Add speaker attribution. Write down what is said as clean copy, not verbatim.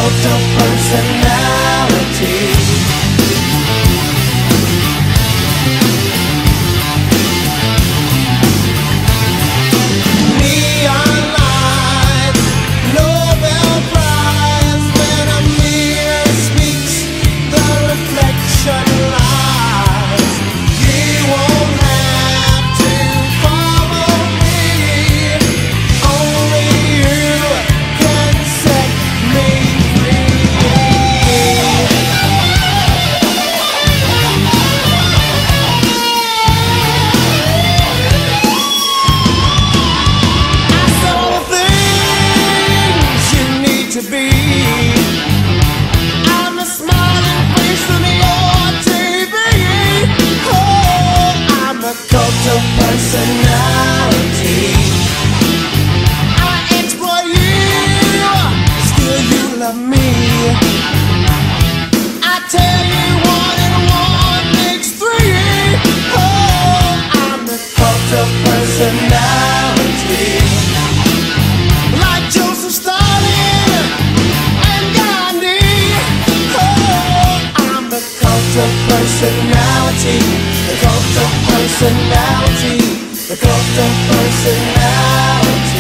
Speaker 1: cult of personality. Neon lights, Nobel Prize. When a mirror speaks, the reflection lies. You won't have to follow me. Only you can set me free. I saw the things you need to be. I'm the smiling face on your TV. Oh, I'm a cult of personality. I exploit you, still you love me. I tell you 1 and 1 makes 3. Oh, I'm the cult of personality. Like Joseph Stalin and Gandhi. Oh, I'm the cult of personality. The cult of personality. The cult of personality.